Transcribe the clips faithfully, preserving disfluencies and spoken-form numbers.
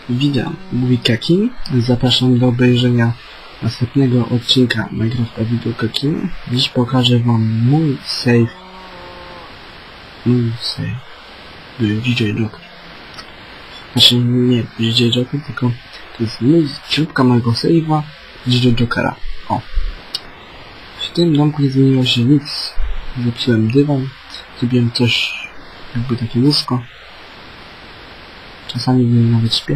Witam, mówi Kakin. Zapraszam do obejrzenia następnego odcinka Minecrafta Video Kakin. Dziś pokażę wam mój save. Mój save. Był D J Joker. Znaczy nie D J Joker, tylko to jest mój, śrubka mojego save'a D J Jokera. O. W tym domku nie zmieniło się nic. Zepsułem dywan. Zrobiłem coś jakby takie łóżko. Czasami w nim nawet śpię.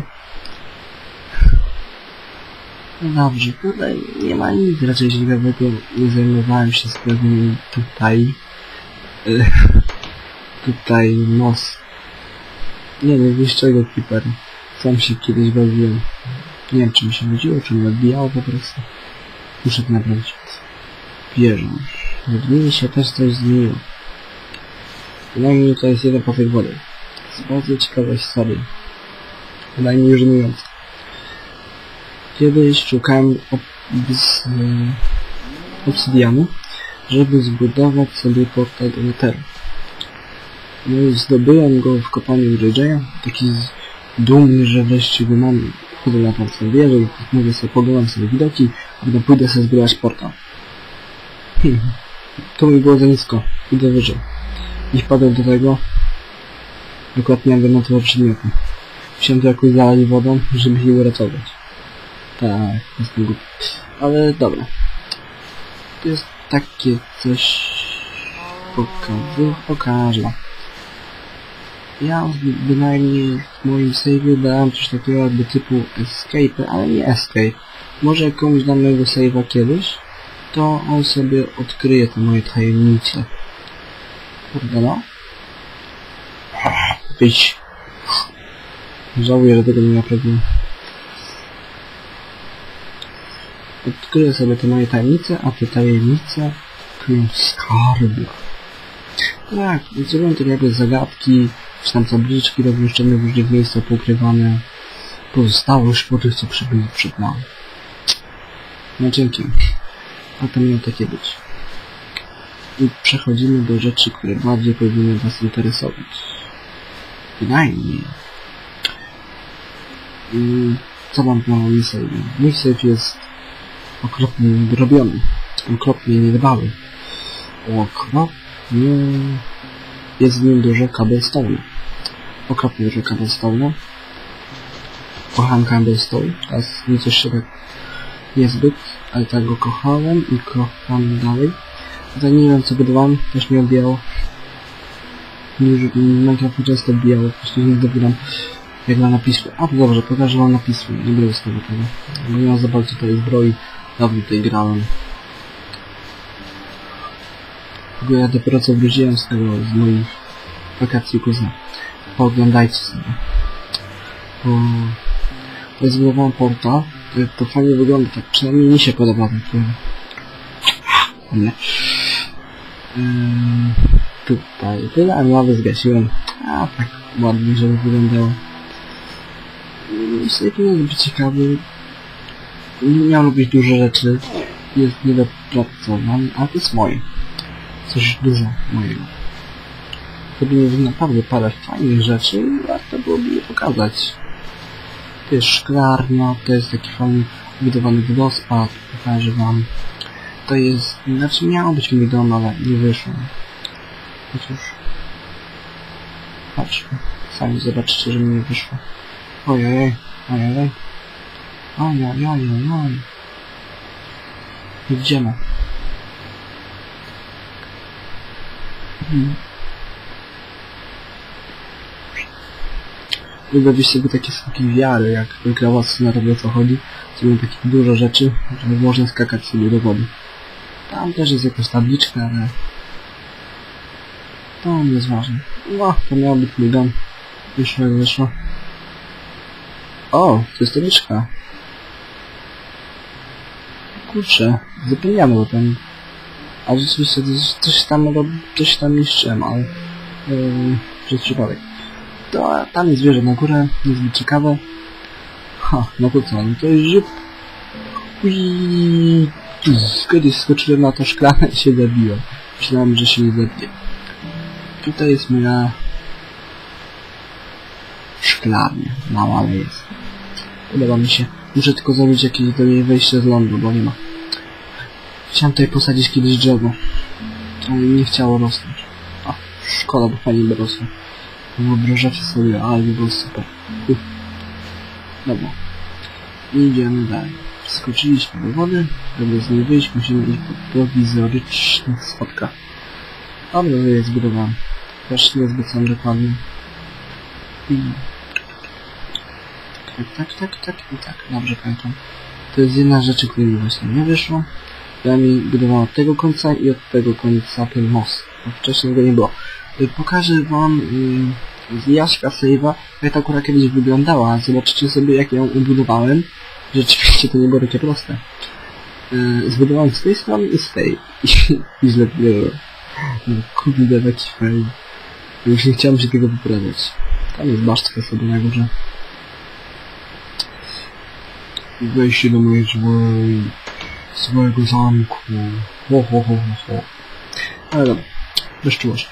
No dobrze, tutaj nie ma nic raczej ciekawego. Nie zajmowałem się sprawami tutaj. Tutaj nos. Nie wiem, wiesz czego Creeper. Sam się kiedyś bawiłem. Nie wiem, czy mi się nudziło, czy mi odbijało po prostu. Muszę to naprawić. Wierzę. W niej się też coś zmieniło. Przynajmniej to jest jeden pasek wody. To jest bardzo ciekawa historia. Najmniej żenująca. Kiedyś szukałem obs obsydianu, żeby zbudować sobie portal do Netheru. No i zdobyłem go w kopalni J J, taki dumny, że wreszcie go mam. Chodzę na tą sobie wieżę i mówię sobie, poglądam sobie widoki, a potem pójdę sobie zbudować portal. Hmm. To mi było za nisko. Idę wyżej. I wpadłem do tego. Dokładnie jak na to przedmiotu. Musiałem to jakoś zalać wodą, żeby się uratować. Tak, jestem głupi. Ale dobra. To jest takie coś... Pokażę, pokażę. Ja bynajmniej w moim save'ie dałem coś takiego jakby typu escape, ale nie escape. Może jak komuś dam mojego save'a kiedyś, to on sobie odkryje te moje tajemnice. Kurde no. Wyjdź. Żałuję, że tego nie naprawiłem. Odkryję sobie te moje tajemnice, a te tajemnice kryją skarby. Tak, zrobiłem to jakby zagadki, czy tam tabliczki rozmieszczone w różnych miejscach poukrywane. Pozostało już po tych, co przybyli przed nami. No dzięki. A to miało takie być. I przechodzimy do rzeczy, które bardziej powinny was interesować. Bynajmniej. I co mam na moim save? Mój save jest okropnie robiony. Okropnie niedbały. Okropnie... Jest w nim dużo cobblestone'u. Okropnie dużo cobblestone'u. Kocham cobblestone. Teraz mi coś się tak niezbyt, ale tak go kochałem i kocham dalej. Tutaj nie wiem co budowałem, też mi odbijało. Już Minecraft często odbijało, po prostu nie dobieram jak na napisy. A to dobrze, pokażę wam napisy, nie będę ustawiał tego. Bo nie mam za bardzo tutaj zbroi, dawno tutaj grałem. Bo ja dopiero co wróciłem z tego, z moich wakacji kuzyna. Pooglądajcie sobie. Bo... Ja zbudowałem portal, to fajnie wygląda, tak przynajmniej mi się podoba. Tak. Nie. Hmm, tutaj tyle, a lawy zgasiłem. A tak ładnie, żeby wyglądało. Myślę, że nie być ciekawy. Nie miał lubić duże rzeczy. Jest niedopracowany, a to jest moje. Coś dużo mojego. Gdyby nie naprawdę parę fajnych rzeczy, warto byłoby je pokazać. To jest szklarnia, to jest taki fajny budowany wodospad, pokażę wam. To jest, znaczy miało być mój dom, ale nie wyszło. Chociaż... Patrzmy, sami zobaczycie, że mi nie wyszło. Ojej, ojej, ojej, ojej, ojej. Idziemy. Hmm. Wybawić sobie takie skoki wiary, jak wygrała syna robi o co chodzi. Zrobią takich dużo rzeczy, że można skakać sobie do wody. Tam też jest jakaś tabliczka, ale... To nie jest ważne. No, to miał być mój dom. Wyszło jak wyszło. O, to jest tabliczka. Kurczę, zapomniałem o tym. A rzeczywiście coś, coś tam coś tam niszczyłem, ale... Yy, przez przypadek. To tam jest wieża na górę, niezbyt ciekawe. Ha, no to co, no to jest żyp. Uiii. Kiedyś skoczyłem na to szklane i się zabiłem. Myślałem, że się nie zabiję. Tutaj jest moja szklarnia. Mała, ale jest. Podoba mi się. Muszę tylko zrobić jakieś do niej wejście z lądu, bo nie ma. Chciałem tutaj posadzić kiedyś drzewo. Ale nie chciało rosnąć. A, szkoda, bo fajnie by rosło. Wyobrażacie sobie, ale by było super. Uf. Dobra. Idziemy dalej. Wskoczyliśmy do wody. Żeby z niej wyjść, musimy iść po prowizorycznych schodkach. Dobrze, że je zbudowałem. Też niezbyt są dokładnie. Hmm. Tak, tak, tak, tak i tak. Dobrze pamiętam. To jest jedna rzecz, której mi właśnie nie wyszło. Ja mi budowałem od tego końca i od tego końca ten most. Bo wcześniej go nie było. Pokażę wam yy, z Jaśka Save'a, jak ta akurat kiedyś wyglądała. Zobaczycie sobie, jak ją ubudowałem. Rzeczywiście to nie było takie proste. Yy, zbudowałem z tej strony i z tej. I, i źle było. No kurde, taki fail. Już nie chciałem się tego wyprawiać. Tam jest basztka sobie na górze. Wejście do mojej złej, złego zamku. Ho, ho, ho, ho, ho. Ale dobra, bez czułości.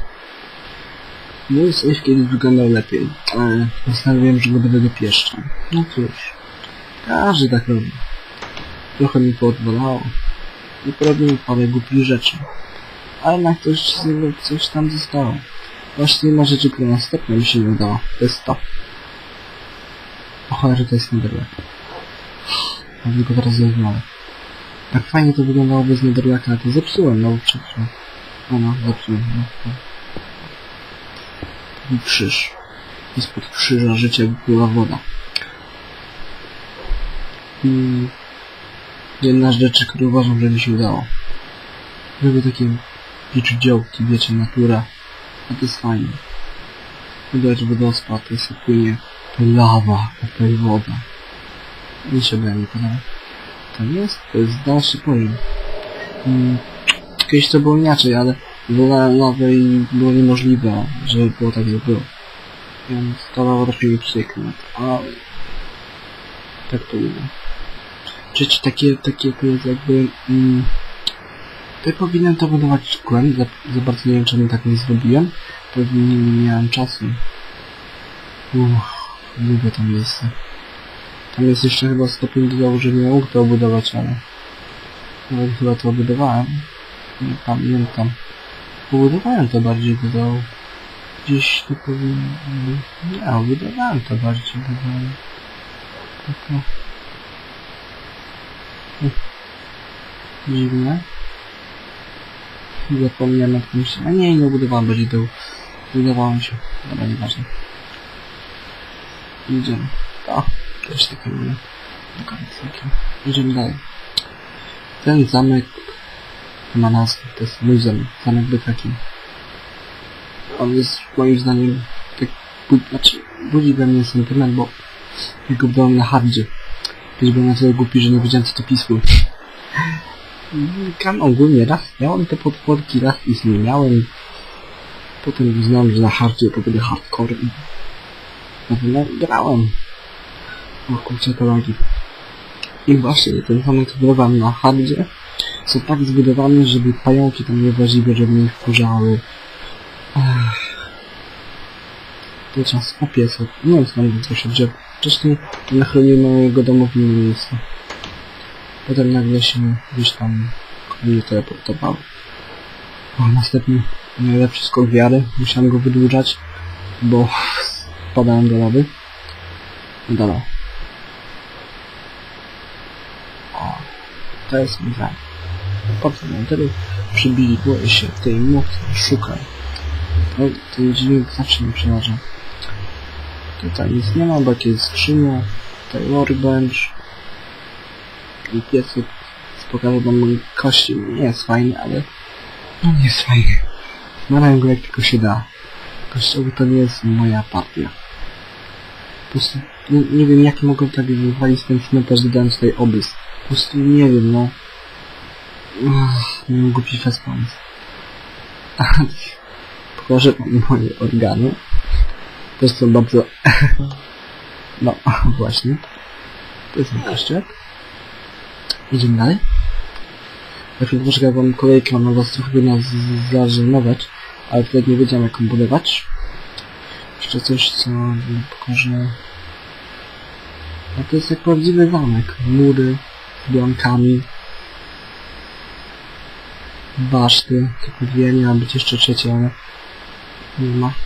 Mój safe kiedyś wyglądał lepiej, ale postanowiłem, że go będę dopieszczał. No cóż, każdy tak robi. Trochę mi poodwalało i porobiłem parę głupich rzeczy. Ale jednak coś, coś tam zostało. Właśnie ma rzeczy, które następnie mi się nie udało. To jest to. O cholera, to jest Netherrack. Ja tylko teraz zrozumiałem. Tak fajnie to wyglądało bez Netherracka, ale to zepsułem, no przecież. No no, zepsułem, no. no. To był krzyż. I spod krzyża życia była woda. I jedna z rzeczy, które uważam, że mi się udało. Były takie działki, wiecie, natura. A to jest fajne. Widać wodospad, to jest jak płynie lawa, a to jest woda. Mi się by nie podoba. To jest, to jest dalszy poziom. Hmm. Kiedyś to było inaczej, ale wola lawej było niemożliwe, żeby było tak jak było. Więc to dało raczej przykład, ale tak to było. Trzecie takie, takie to jest jakby... Mm, to powinienem to budować szkłem, za, za bardzo nie wiem, czemu tak nie zrobiłem. Pewnie nie miałem czasu. Uff, lubię to miejsce. Tam jest jeszcze chyba stopień do założenia, mógł to obudować, ale... Nawet chyba to obudowałem. Nie pamiętam. Pobudowałem to bardziej do... Gdzieś to powinno... Nie, obudowałem to bardziej do... Tylko... Uff. Dziwne. Zapomniałem o tym się... A nie, nie obudowałem bardziej do... Budowałem się. Dobra, nieważne. Idziemy. O, też takie lubię. Idziemy dalej. Ten zamek ma nazwę, to jest mój zamek, zamek Bekaki. On jest moim zdaniem tak, znaczy budzi we mnie sentyment, bo jak go wdałem na hardzie. Kiedyś byłem na tyle głupi, że nie wiedziałem, co to pisło. Kam ogólnie raz miałem te podporki, raz ich nie miałem. Potem uznałem, że na hardzie to będzie hardcore i no, grałem. O kurczę, to lagi. I właśnie ten zamek zbudowałem na hardzie. Są tak zbudowane, żeby pająki tam nie właziły, żeby mnie wkurzały. To czas opiec. Nie wiem, co tam co się dzieje. Wcześniej nachroniłem mojego domu w innym miejscu. Potem nagle się gdzieś tam mnie teleportowało. O, następny najlepszy skok wiary. Musiałem go wydłużać, bo spadałem do lawy. Dobra. O, to jest mój zamek. Patrzę na tyle, przybiło się tej mocy, szukaj. No, ten dźwięk zawsze mi przeważa. Tutaj nic nie ma, bo jest skrzynia, tutaj workbench i piecyk. Pokażę wam mój kościół. Nie jest fajny, ale no nie jest fajny. Znalazłem go jak tylko się da. Kościoły to nie jest moja partia. Po prostu nie, nie wiem, jak mogą tak wywalić ten cmentarz, dodając tutaj obys. Po prostu nie wiem, no. Uff, nie mam głupi respons. Pokażę wam moje organy. Też są bardzo... no, właśnie. To jest mój kościółek. Idziemy dalej. Na chwilę poczekaj, wam kolejkę mam na was trochę nas zażenować, ale wtedy nie wiedziałem, jak ją budować. Jeszcze coś, co pokażę. A to jest jak prawdziwy zamek. Mury z blankami. Baszty. Tylko dwie, miała być jeszcze trzecie, ale nie ma.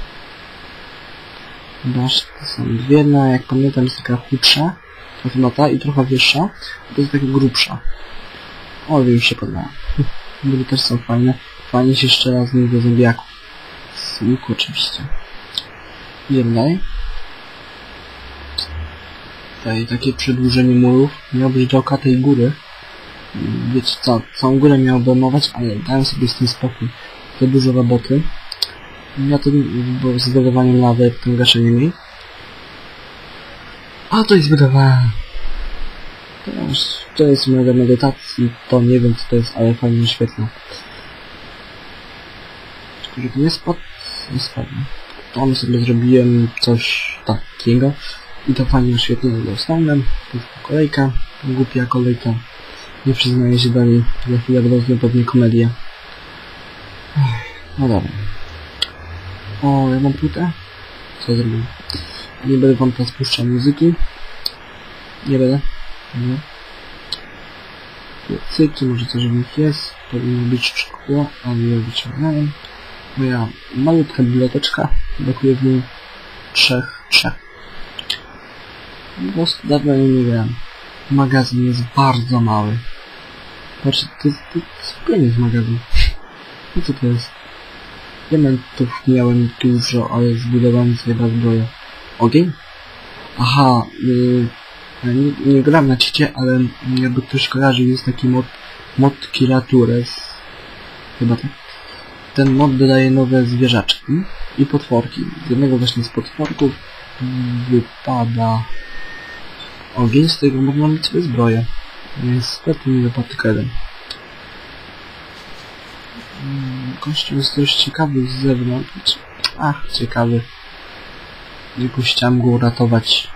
Baszty są dwie, no jak pamiętam jest taka chudsza, to chyba ta i trochę wyższa, to jest taka grubsza. O, już się podoba. Mury też są fajne. Fajnie się jeszcze raz z nich do zombiaków. Z łuku oczywiście. Idziemy dalej. Tutaj takie przedłużenie murów. Miało być dookoła tej góry. Wiecie co, całą górę miał obejmować, ale dałem sobie z tym spokój. To dużo roboty. Ja to było z wydawaniem lawy, tym gaszeniem jej. A to jest wydawane. To, to jest moja medytacji, to nie wiem co to jest, ale fajnie świetne. Tylko żeby nie spadł, nie spadł. Tam sobie zrobiłem coś takiego i to fajnie oświetlone dostałem. To jest kolejka, głupia kolejka. Nie przyznaję się do niej, za chwilę rozumiem pewnie komedię. No dobra. O, ja mam płytę? Co zrobię? Nie będę wam teraz puszczał muzyki. Nie będę. Nie. Piecyki, może coś w nich jest. Powinno być szkło, ale nie wyciągnąłem. Moja malutka biblioteczka. Brakuje w niej trzech, trzech. Po prostu dawno nie grałem. Magazyn jest bardzo mały. Patrzcie, to jest, to jest penis magazyn. No co to jest? Diamentów miałem dużo, ale zbudowałem sobie raz zbroję. Ogień? Aha, yy, nie, nie gram na cicie, ale jakby ktoś kojarzy, jest taki mod, mod Kiratures. Chyba tak. Ten mod dodaje nowe zwierzaczki i potworki. Z jednego właśnie z potworków wypada ogień, z którego można mieć sobie zbroję. Niestety nie wypadł tylko jeden. Kościół jest dość ciekawy z zewnątrz. Ach, ciekawy. Jakoś chciałem go uratować.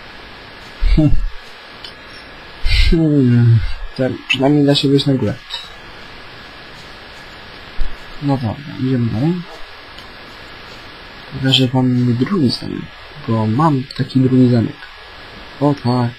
Hmm. Przynajmniej da się wyjść na górę. No dobra, idziemy dalej. Pokażę wam mój drugi zamek, bo mam taki drugi zamek. O tak.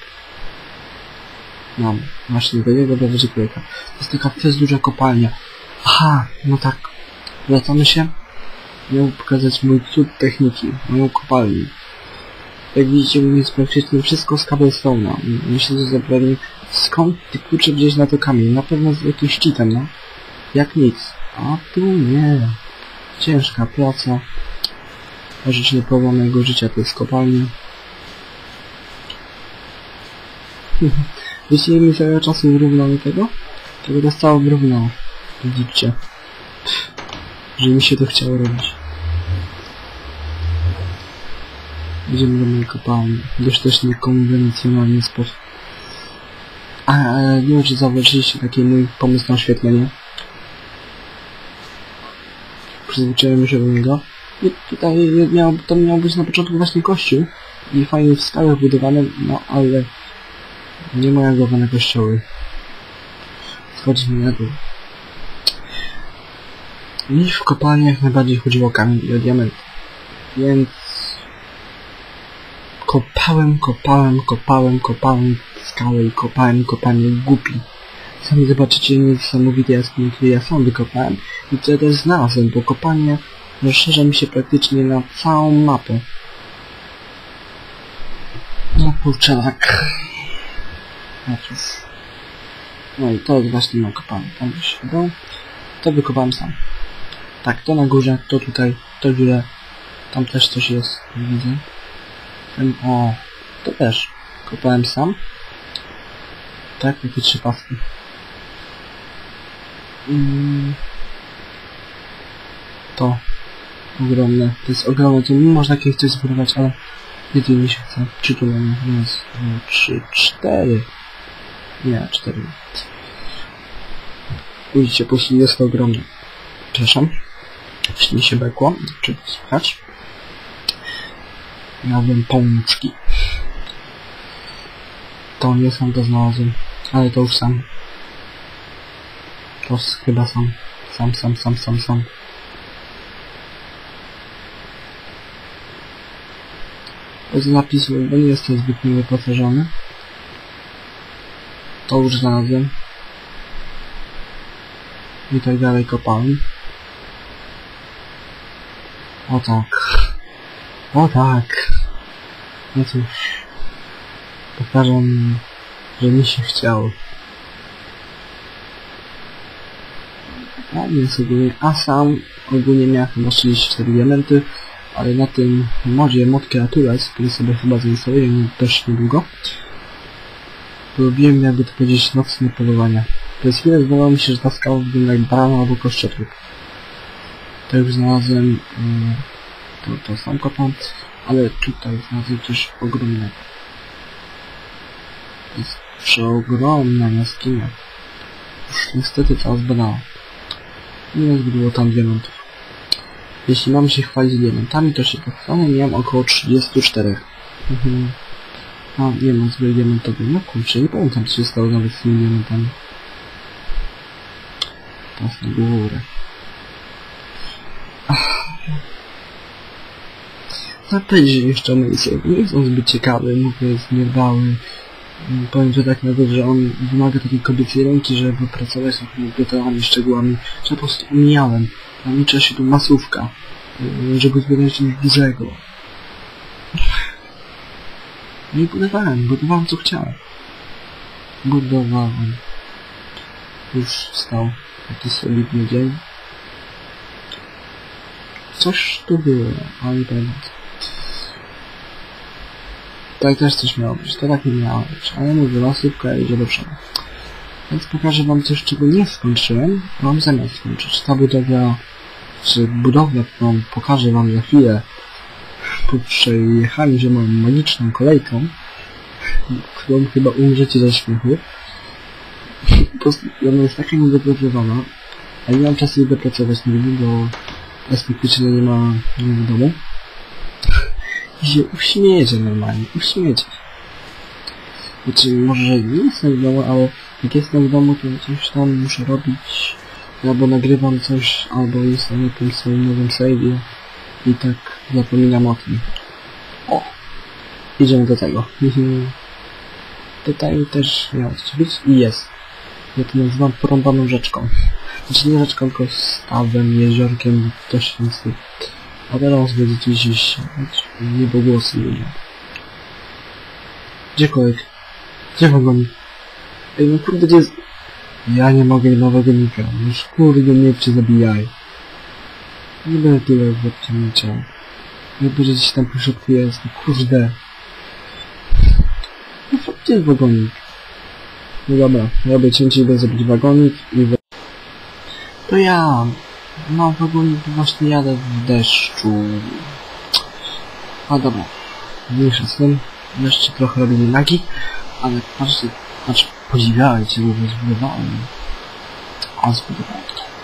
Mam. Właśnie do niego dowozi kolejka. To jest taka fest duża kopalnia. Aha, no tak. Wracamy się. Miał pokazać mój cud techniki, moją kopalnię. Jak widzicie, jest praktycznie wszystko z cobblestone'a. Myślę, że zapewne skąd ty kurczę gdzieś na to kamień? Na pewno z jakimś cheatem, no. Jak nic. A tu nie. Ciężka praca. A rzecz nie połowa mojego życia to jest kopalnia. Wiecie, mi tego czasu wyrównał mi tego? Tego to cało wyrównało. Widzicie. Że mi się to chciało robić. Idziemy do mojej kopalni. Dość też niekonwencjonalny sposób. A, nie wiem, czy zauważyliście taki mój pomysł na oświetlenie. Przyzwyczaiłem się do niego. I tutaj miał, to miał być na początku właśnie kościół. I fajnie w skałach budowany, no ale nie moja głowa na kościoły. Schodzi mi na dół. Mi w kopalniach najbardziej chodziło o kamień i o diament. Więc kopałem, kopałem, kopałem, kopałem skałę i kopałem, kopałem jak głupi. Sami zobaczycie niesamowite jaskinie, które ja sam wykopałem i które też znalazłem, bo kopalnia rozszerza mi się praktycznie na całą mapę. No kurczę, tak. No i to jest właśnie moja kopalnia. Tam gdzieś było. To wykopałem sam. Tak, to na górze, to tutaj, to górę. Tam też coś jest, widzę. Ten, o, to też kopałem sam. Tak, takie trzy paski. Mm. To ogromne, to jest ogromne, to nie można jakieś coś zbudować, ale nie mi się chce. Czy tu mamy? Raz, dwa, trzy, cztery. Nie, cztery. Widzicie, po prostu jest to ogromne. Przepraszam. Jeśli mi się bekło, czy słychać? Miałbym pączki. To nie sam to znalazłem, ale to już sam. To chyba sam. Sam, sam, sam, sam, sam. bez napisu, bo nie jestem zbytnio wyposażony. To już znalazłem. I tak dalej kopałem. O tak. O tak. No cóż. Powtarzam, że mi się chciało. A więc ogólnie, a sam ogólnie miałem chyba trzydzieści cztery diamenty, ale na tym modzie Mod Creatures, który sobie chyba zainstaluję dość niedługo, robiłem, jakby to powiedzieć, nocne polowania. Przez chwilę zdawało mi się, że ta skała wygląda jak barana albo kościotrup. To już znalazłem um, to, to sam kopam, ale tutaj znalazłem coś ogromnego. To jest przeogromna jaskinia. Już niestety cała zbadała. Nie było tam diamentów. Jeśli mam się chwalić diamentami, to się pochwalę, miałem około trzydzieści cztery. Mhm. A, nie mam zbyt diamentowy. No kurczę, nie pamiętam, co się stało nawet z tymi diamentami. Teraz na górę. Zapędzi jeszcze miejsce. Nie są zbyt ciekawe, mówię, zmierdały. Powiem, że tak nawet, że on wymaga takiej kobiecej ręki, żeby wypracować z takimi detalami, szczegółami, że po prostu umijałem. A liczy się tu masówka, żeby zbierać coś dużego. No i budowałem, budowałem co chciałem. Budowałem. Już wstał taki solidny dzień. Coś tu było, ale nie pamiętam. Tutaj też coś miało być, to tak nie miało być, ale mówię, masówka idzie do przodu. Więc pokażę wam coś, czego nie skończyłem, mam zamiar skończyć. Ta budowla, czy budowla, którą pokażę wam za chwilę, po przejechaniu się moją magiczną kolejką, którą chyba umrzecie ze śmiechu. Po prostu ona jest taka niedopracowana, a nie mam czasu jej dopracować nigdy, bo perspektycznie nie ma nie w domu. I się uśmiejecie normalnie, uśmiejecie. Znaczy, może nie jestem w domu, ale jak jestem w domu, to coś tam muszę robić. Albo nagrywam coś, albo jestem na jakimś swoim nowym save'ie i tak zapominam o tym. O! Idziemy do tego. Tutaj też miało coś być i jest. Ja to nazywam porąbaną rzeczką. Znaczy nie rzeczką, tylko stawem, jeziorkiem, coś tam z tym. A teraz będziecie gdzieś niebogłosy ludzie. Gdzie kolek? Gdzie wagonik? Ej, no kurde, gdzie jest... Ja nie mogę na wagonika. Już kurde, nie cię zabijaj. Nie będę tyle w odcięcia. Nie będzie gdzieś tam po środku jest, no kurde. No gdzie jest wagonik? No dobra, robię cięcie, idę zrobić wagonik i... We... To ja... No, wagonik właśnie jadę w deszczu. A dobra, mniejsza z tym. Jeszcze trochę robię nagi, ale patrzcie, znaczy podziwiajcie, bo zbudowałem. A zbudowałem.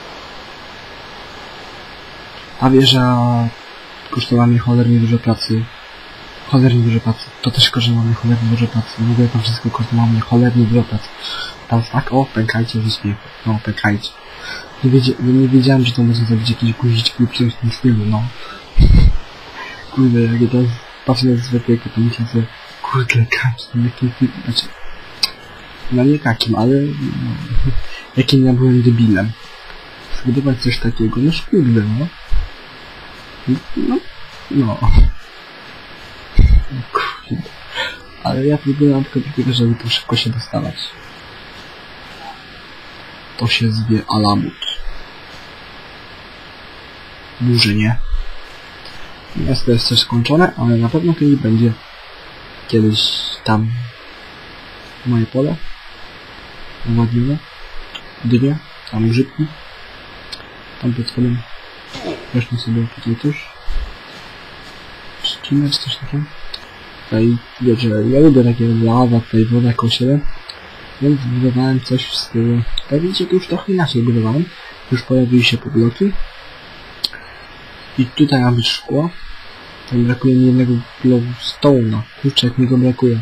Ta wieża kosztowała mnie cholernie dużo pracy. Cholernie dużo pracy. To też kosztowało mnie cholernie dużo pracy. W ogóle to wszystko kosztowało mnie cholernie dużo pracy. Teraz tak, o, pękajcie ze śmiechu. No, pękajcie. Nie, wiedzia nie wiedziałem, że to można zrobić jakieś guziczki lub coś w tym stylu, no. Kurde, jak ja teraz patrzę na zwykłego, to myślę sobie, kurde, kakim, jakim ty... Znaczy... No nie takim, ale... No, jakim ja byłem debilem. Zbudować coś takiego, no kurde, no. No, no. Kurde. Ale ja wyglądam tylko dlatego, żeby tu szybko się dostawać. To się zwie alamut. Duży, nie? Miasto jest też skończone, ale na pewno kiedyś będzie kiedyś tam moje pole nawadnione, dynie, tam grzybki, tam pod spodem weźmy sobie tutaj coś ścinać, coś takiego. Tutaj wiecie, ja lubię takie lawa, tutaj woda kosiele, więc budowałem coś w stylu. Tak widzicie, to już trochę inaczej budowałem. Już pojawiły się podloki. I tutaj ma być szkło. Tam brakuje mi jednego glowstone'a. Kurczę, jak mi go brakuje.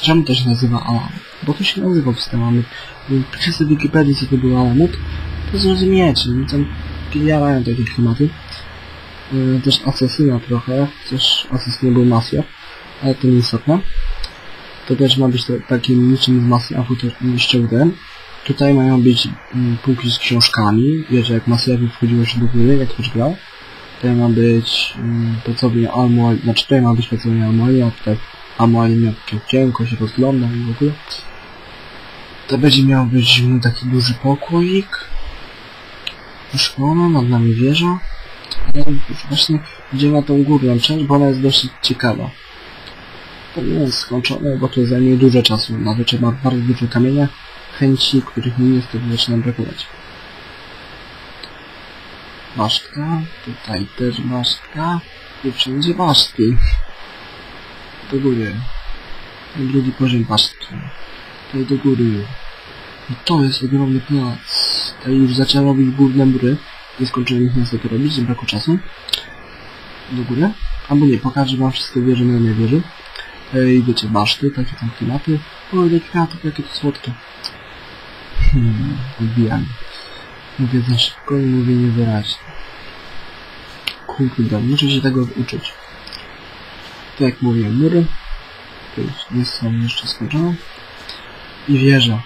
czemu to się nazywa Alamut? Bo to się nazywa przez ten Alamut. Piszcie w Wikipedii, co to był Alamut, to zrozumiecie. No tam jarają takie klimaty. Yy, też asesyna trochę, chociaż asesyn był Masja, ale to nieistotne. To też ma być to, takim niczym z Masjafu, to ściągłem. Tutaj mają być mm, półki z książkami. Wiesz, jak Masjafu wchodziło się do góry, jak ktoś grał. Tutaj ma być um, pracownia Almuali, znaczy tutaj ma być pracownia Almuali, a tutaj Almuali miał takie cienko, się rozgląda i w ogóle. To będzie miał być um, taki duży pokoik. Wyszklona, nad nami wieża. Ale właśnie idziemy na tą górną część, bo ona jest dosyć ciekawa. To nie jest skończone, bo to zajmie dużo czasu. Nawet trzeba bardzo dużo kamienia, chęci, których mi niestety zaczyna brakować. Basztka, tutaj też basztka i wszędzie basztki. Do góry. Drugi poziom basztki. Tutaj do góry. I to jest ogromny plac. Tutaj już zaczęła robić główne mury. Nie skończyłem ich niestety robić, z braku czasu. Do góry. Albo nie, pokażę wam wszystkie wieże na jednej wieży. I wiecie, baszty, takie tam klimaty. O, ile kwiatów, jakie to słodkie. Hmm, odbijamy. Mówię za szybko i mówię niewyraźnie. Kurde, muszę się tego uczyć. Tak jak mówię, mury. To już nie są jeszcze skończone. I wieża.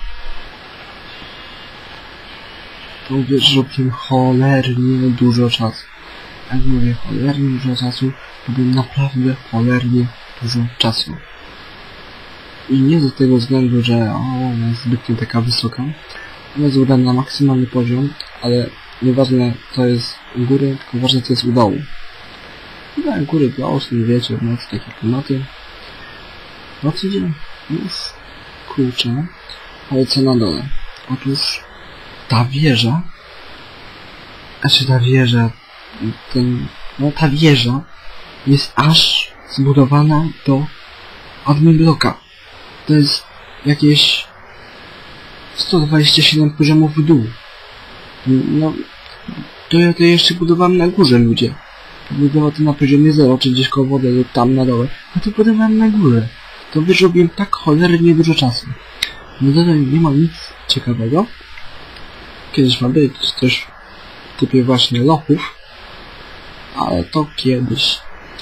Tą wieżę robiłem cholernie dużo czasu. Jak mówię cholernie dużo czasu, robię naprawdę cholernie dużo czasu. I nie z tego względu, że o, ona jest zbytnio taka wysoka. Ona jest udana na maksymalny poziom, ale nieważne co jest u góry, tylko ważne co jest u dołu. No, góry dołu, nie wiecie, w nocy takie klimaty. W nocy idzie już kurczę, ale co na dole? Otóż ta wieża, znaczy ta wieża, ten, no ta wieża jest aż zbudowana do admin bloka. To jest jakieś sto dwadzieścia siedem poziomów w dół. No, to ja to jeszcze budowałem na górze, ludzie. Budował to na poziomie zero, czy gdzieś koło wody lub tam na dole. A to budowałem na górę. To wyrobiłem tak cholernie dużo czasu. No tutaj nie ma nic ciekawego. Kiedyś ma być coś w typie właśnie lochów. Ale to kiedyś.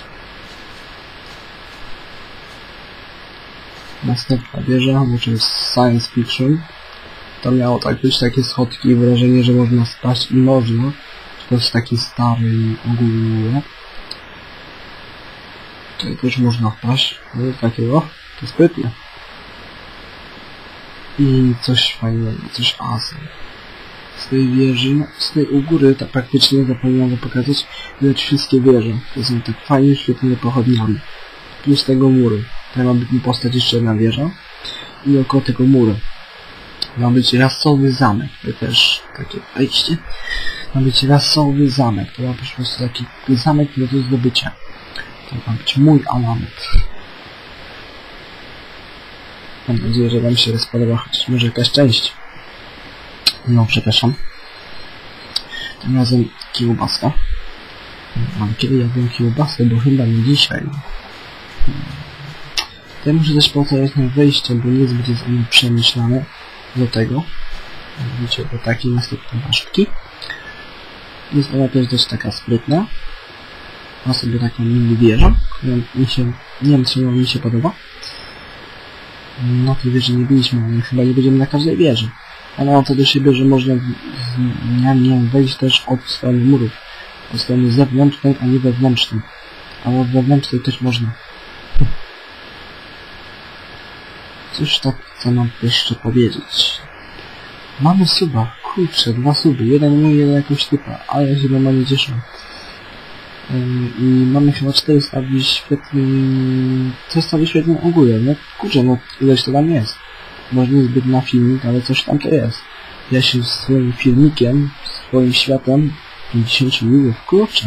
Następna wieża, bo to jest science fiction. To miało tak być, takie schodki i wrażenie, że można spaść i można. To jest taki stary ogólnie. Tutaj też można wpaść. No takiego. To sprytne. I coś fajnego, coś awesome. Z tej wieży, no, z tej u góry, tak praktycznie zapomniałem pokazać, widać wszystkie wieże. To są tak fajnie, świetnie pochodniami. Plus tego mury. Tutaj ma być postać jeszcze jedna wieża. I około tego muru. Ma być rasowy zamek. To też takie wejście. Ma być rasowy zamek. To ma być po prostu taki zamek do zdobycia. To ma być mój Alamut. Mam nadzieję, że wam się spodoba, chociaż może jakaś część. No, przepraszam. Tym razem kiełbasa. Mam kiedy jadłem kiełbasę, bo chyba nie dzisiaj. Ja muszę też pokazać na wejście, bo niezbyt jest ono przemyślane do tego. Widzicie, do takiej następnej baszki. Jest ona też dość taka sprytna. Ma sobie taką mini wieżę, która mi się, nie wiem, czy mi się podoba. Na tej wieży nie byliśmy, ale chyba nie będziemy na każdej wieży. Ale mam to do siebie, że można na nią wejść też od strony murów. Od strony zewnętrznej, a nie wewnętrznej. Ale od wewnętrznej też można. Cóż tak chcę nam jeszcze powiedzieć. Mamy suba, kurczę, dwa suby, jeden mój, jeden jakiegoś typa, ale ja się normalnie cieszę. Yy, I mamy chyba czterysta wyświetleń, czterysta wyświetleń ogólnie, no kurczę, no ileś to tam jest. Może nie zbyt na filmik, ale coś tam to jest. Ja się swoim filmikiem, swoim światem, pięćdziesiąt minut, kurczę.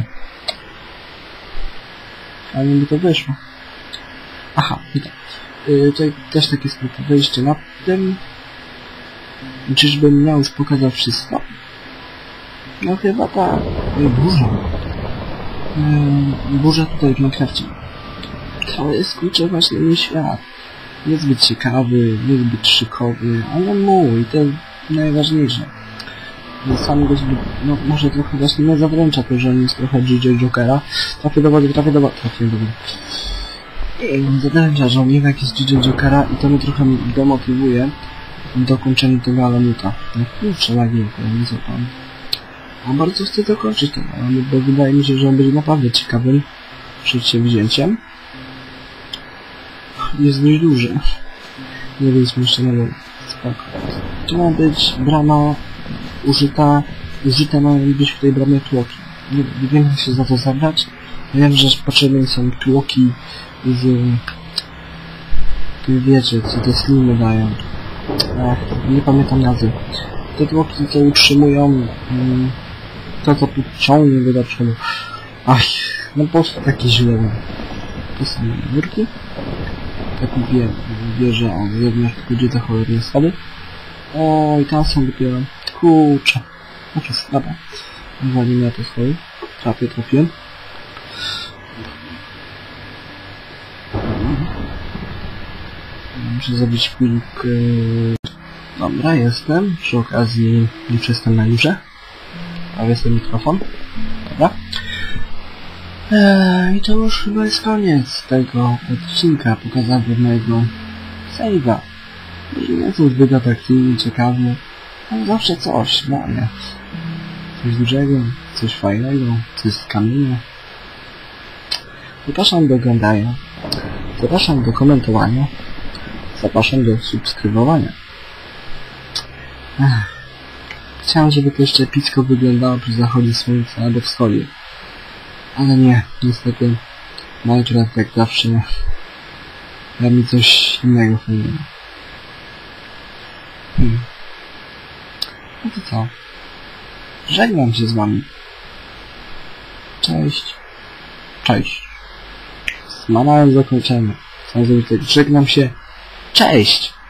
Ale by to wyszło. Aha, i tak. Yy, tutaj też takie skróty wejście na tym. Czyżbym miał już pokazać wszystko? No chyba tak. Ej, burza. Yy, burza tutaj w Minecrafcie. To jest kurczę właśnie mój świat. niezbyt ciekawy, niezbyt szykowy, ale mój, i to najważniejsze. Sam go, no może trochę właśnie nie zawręcza to, że on jest trochę G J Jokera. Trafię do wody, trafię do wody, trafię do wody. I zawręcza, że on jednak jest G J Jokera i to mnie trochę demotywuje w dokończeniu tego Alamuta. No kurczę, lagienko, nie co pan. A bardzo chcę dokończyć ten Alamut, bo wydaje mi się, że on będzie naprawdę ciekawym przedsięwzięciem. Jest dość duży. Nie byliśmy jeszcze na dole. Spoko. Tu ma być brama użyta, użyte mają być w tej bramie tłoki. Nie, nie wiem jak się za to zabrać. Wiem, że potrzebne są tłoki z... wiecie, co te slimy dają. Ach, nie pamiętam nazwy. Te tłoki, co utrzymują um, to, co tu ciągnie do przodu. Ach, no po prostu takie źle. To są murki. Taki wie, wierzę o zewnątrz, gdzie te cholerne schody. O, i tam są dopiero. Kurczę. No to jest, dobra. Walimy na te schody. Trafię, trafię. Muszę zrobić quick. Yy... Dobra, jestem. Przy okazji nie przestałem na górze. A jest ten mikrofon. Dobra. Eee, I to już chyba jest koniec tego odcinka. Pokazania mojego save'a. Nie jest zbyt atrakcyjny, ciekawy. Ale zawsze coś, no nie. Coś dużego, coś fajnego, coś z kamienia. Zapraszam do oglądania. Zapraszam do komentowania. Zapraszam do subskrybowania. Ech. Chciałem, żeby to jeszcze epicko wyglądało przy zachodzie słońca albo wschodzie. Ale nie, niestety Minecraft jak zawsze da mi coś innego fajnego. Hmm. No to co? Żegnam się z wami. Cześć. Cześć. Z małym zakończeniem. Żegnam się. Cześć!